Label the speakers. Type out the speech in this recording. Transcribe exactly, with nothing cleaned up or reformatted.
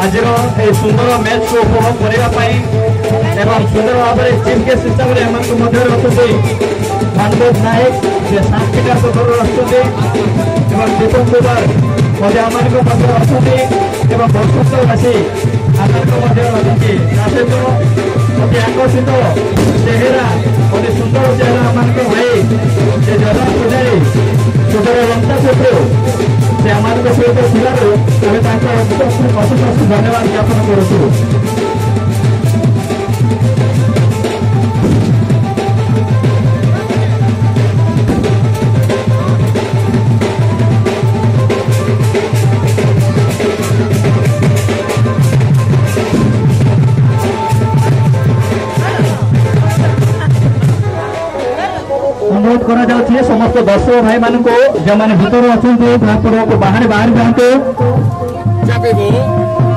Speaker 1: आज सुंदर मैच को उपभोग करने सुंदर भाव में चीफ गेस्ट हिसाब से मध्य अच्छा मनोज नायक से सांस्कृतिक घर अच्छा दीपक कुमार मजा आम अच्छा बसुवासी आम अच्छी सहित अति आकर्षित चेहरा अति सुंदर चेहरा आम भाई से जगन पूजारी सुंदर लंका सेतु से आम सहित थी अशेष अशेष धन्यवाद ज्ञापन करूँ। अनुरोध करा जाउछि समस्त दर्शक भाई मान को जो मैंने भीतर अच्छा बाहर बाहर जाते।